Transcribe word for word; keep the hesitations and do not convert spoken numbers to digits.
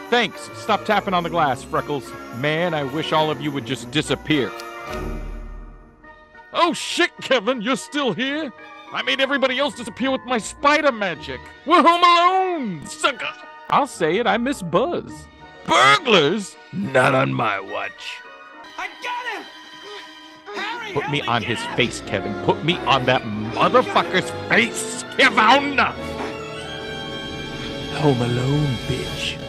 Thanks. Stop tapping on the glass, Freckles. Man, I wish all of you would just disappear. Oh shit, Kevin, you're still here? I made everybody else disappear with my spider magic. We're home alone, sucker. I'll say it, I miss Buzz. Burglars? Not on my watch. I got him! Harry, Put me help on get his him! face, Kevin. Put me on that motherfucker's face, Kevin! Home Alone, bitch.